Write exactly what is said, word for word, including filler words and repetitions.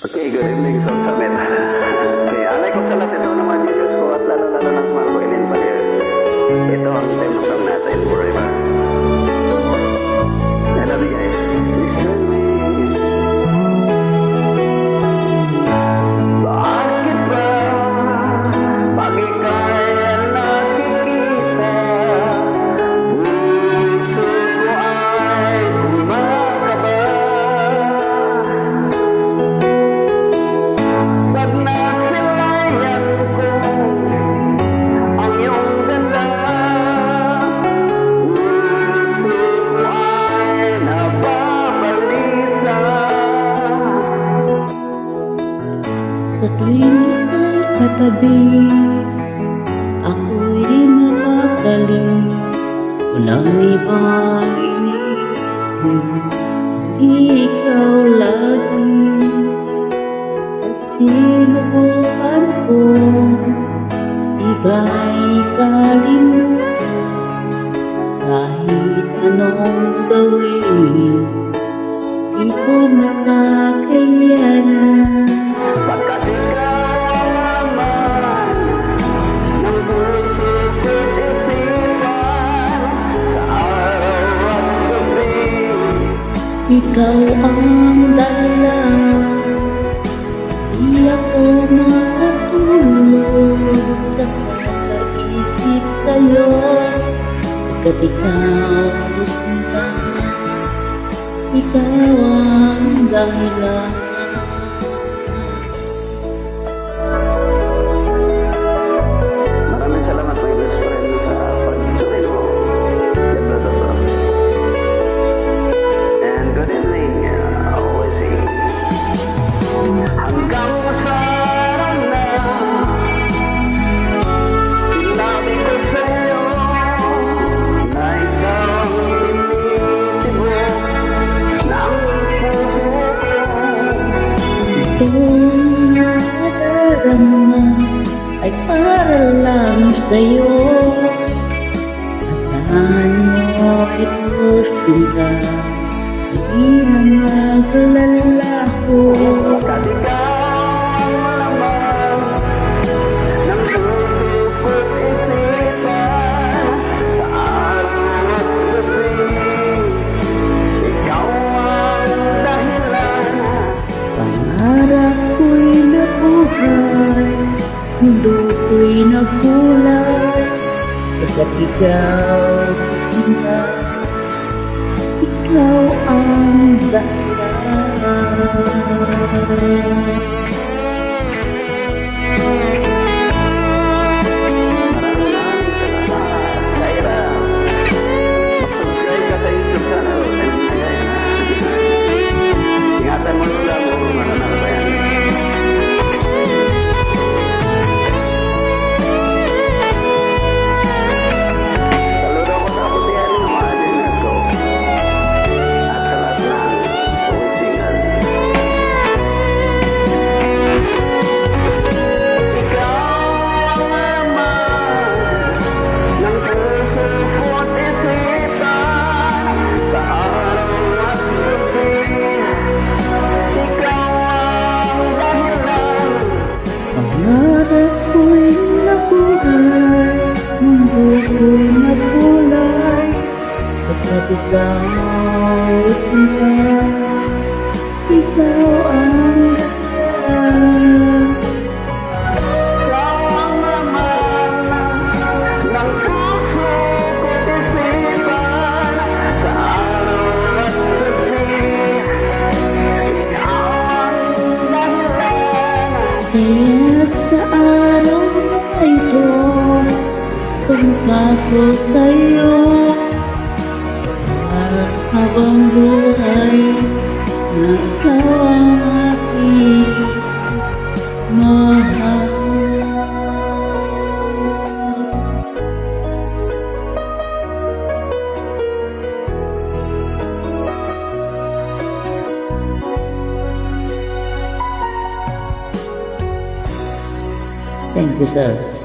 Okay, good evening, Soul Summit. Okay, alay ko sa lahat ito ng mga Jesus ko at lalo-lalo ng small ko ilin pa rin. Ito ang theme song natin, Forever. I love you guys. Please join me. Bakit ba pag ika'y nakikita, puso ko ay kumakaba? Pag nasilayan ko ang iyong ganda, puso ko ay nababalisa. Sa tuwing ika'y katabi, ako'y napagaling. Unang ibang inisip, ikaw lagi. At sinubukan ko, ika'y kalimutan. Kahit anong gawin, di ko makakayanan. Pagkat ikaw ang laman ng puso ko't isipan, sa araw at gabi. Ikaw ang dahilan, di ako makatulog sa pag-iisip sa'yo. Pagkat ikaw sinta, ikaw ang dahilan. Maraming salamat my best friend sa pag-join mo. God bless us all. And good evening, uh, always sing. Hanggang sa araw na sinabi ko sa'yo na ikaw ang tinitibok ng puso ko. Itong nadarama ay para lang sa'yo. Asahan mo ito sinta, hindi na magalala ko. Pagkat ikaw ang laman ng puso ko't isipan, sa araw at gabi. Ikaw ang dahilan. Pangarap ko'y nabuhay, mundo ko'y nagkulay. Pagkat ikaw sinta, ikaw ang dahilan. Pangarap ko'y nabuhay, mundo ko'y nagkulay. Pagkat ikaw sinta, ikaw ang dahilan. Ikaw ang laman ng puso ko't isipan, sa araw at gabi. Ikaw ang dahilan. Kaya sa araw na ito, sumpa ko sa'yo. At habang buhay, na ikaw ang aking mahal. Thank you, sir.